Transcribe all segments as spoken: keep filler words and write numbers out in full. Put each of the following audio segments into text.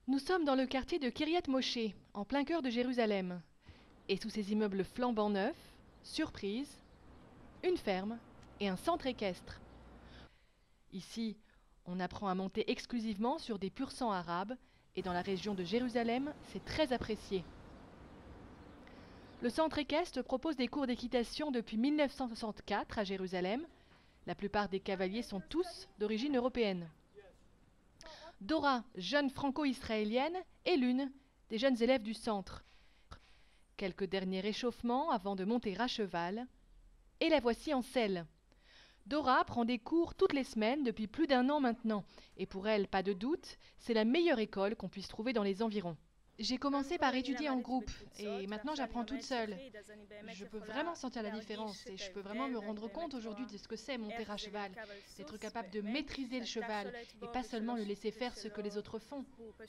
Nous sommes dans le quartier de Kiryat Moshe, en plein cœur de Jérusalem. Et sous ces immeubles flambant neufs, surprise, une ferme et un centre équestre. Ici, on apprend à monter exclusivement sur des pur-sang arabes, et dans la région de Jérusalem, c'est très apprécié. Le centre équestre propose des cours d'équitation depuis mille neuf cent soixante-quatre à Jérusalem. La plupart des cavaliers sont tous d'origine européenne. Dora, jeune franco-israélienne, est l'une des jeunes élèves du centre. Quelques derniers réchauffements avant de monter à cheval, et la voici en selle. Dora prend des cours toutes les semaines depuis plus d'un an maintenant, et pour elle, pas de doute, c'est la meilleure école qu'on puisse trouver dans les environs. J'ai commencé par étudier en groupe, et maintenant j'apprends toute seule. Je peux vraiment sentir la différence, et je peux vraiment me rendre compte aujourd'hui de ce que c'est monter à cheval, d'être capable de maîtriser le cheval, et pas seulement le laisser faire ce que les autres font.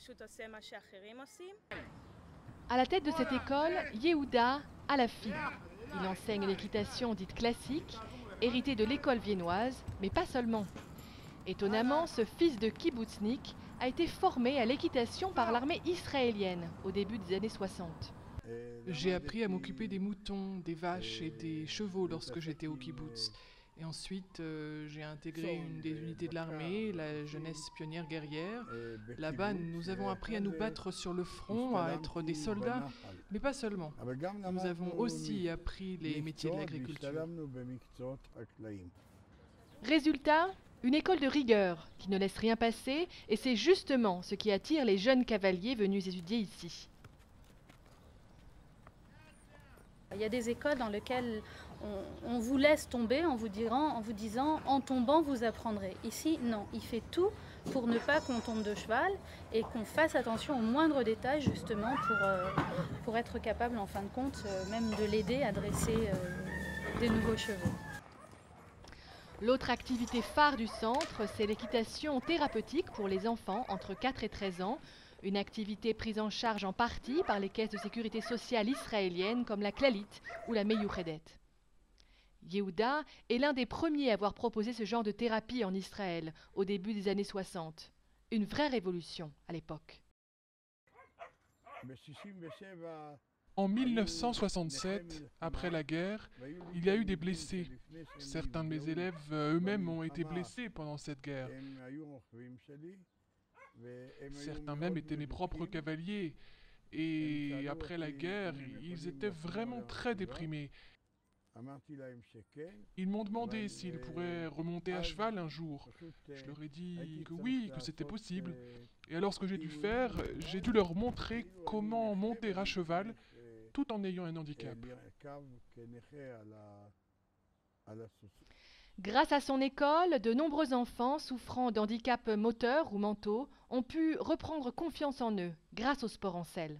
À la tête de cette école, Yehuda Halafi. Il enseigne l'équitation dite classique, héritée de l'école viennoise, mais pas seulement. Étonnamment, ce fils de kibbutznik a été formé à l'équitation par l'armée israélienne au début des années soixante. J'ai appris à m'occuper des moutons, des vaches et des chevaux lorsque j'étais au kibbutz. Et ensuite, euh, j'ai intégré une des unités de l'armée, la jeunesse pionnière guerrière. Là-bas, nous avons appris à nous battre sur le front, à être des soldats, mais pas seulement. Nous avons aussi appris les métiers de l'agriculture. Résultat, une école de rigueur qui ne laisse rien passer, et c'est justement ce qui attire les jeunes cavaliers venus étudier ici. Il y a des écoles dans lesquelles on, on vous laisse tomber en vous, dirant, en vous disant « en tombant, vous apprendrez ». Ici, non, il fait tout pour ne pas qu'on tombe de cheval et qu'on fasse attention aux moindres détails justement pour, euh, pour être capable en fin de compte euh, même de l'aider à dresser euh, des nouveaux chevaux. L'autre activité phare du centre, c'est l'équitation thérapeutique pour les enfants entre quatre et treize ans, une activité prise en charge en partie par les caisses de sécurité sociale israéliennes comme la Clalit ou la Meyouchedet. Yehuda est l'un des premiers à avoir proposé ce genre de thérapie en Israël au début des années soixante. Une vraie révolution à l'époque. En mille neuf cent soixante-sept, après la guerre, il y a eu des blessés. Certains de mes élèves eux-mêmes ont été blessés pendant cette guerre. Certains même étaient mes propres cavaliers. Et après la guerre, ils étaient vraiment très déprimés. Ils m'ont demandé s'ils pourraient remonter à cheval un jour. Je leur ai dit que oui, que c'était possible. Et alors ce que j'ai dû faire, j'ai dû leur montrer comment monter à cheval tout en ayant un handicap. Grâce à son école, de nombreux enfants souffrant d'handicap moteurs ou mentaux ont pu reprendre confiance en eux grâce au sport en selle.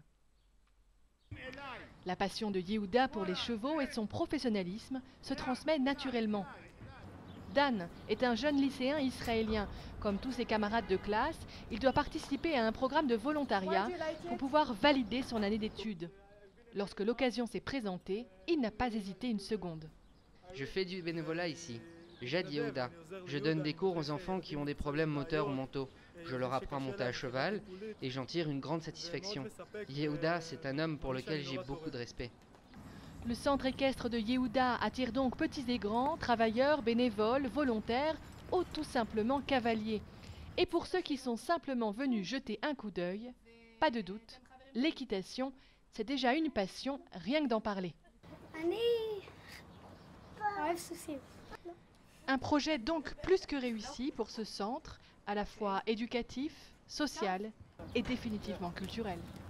La passion de Yehuda pour les chevaux et son professionnalisme se transmet naturellement. Dan est un jeune lycéen israélien. Comme tous ses camarades de classe, il doit participer à un programme de volontariat pour pouvoir valider son année d'études. Lorsque l'occasion s'est présentée, il n'a pas hésité une seconde. Je fais du bénévolat ici. J'aide Yehuda. Je donne des cours aux enfants qui ont des problèmes moteurs ou mentaux. Je leur apprends à monter à cheval et j'en tire une grande satisfaction. Yehuda, c'est un homme pour lequel j'ai beaucoup de respect. Le centre équestre de Yehuda attire donc petits et grands, travailleurs, bénévoles, volontaires ou tout simplement cavaliers. Et pour ceux qui sont simplement venus jeter un coup d'œil, pas de doute, l'équitation, c'est déjà une passion, rien que d'en parler. Un projet donc plus que réussi pour ce centre, à la fois éducatif, social et définitivement culturel.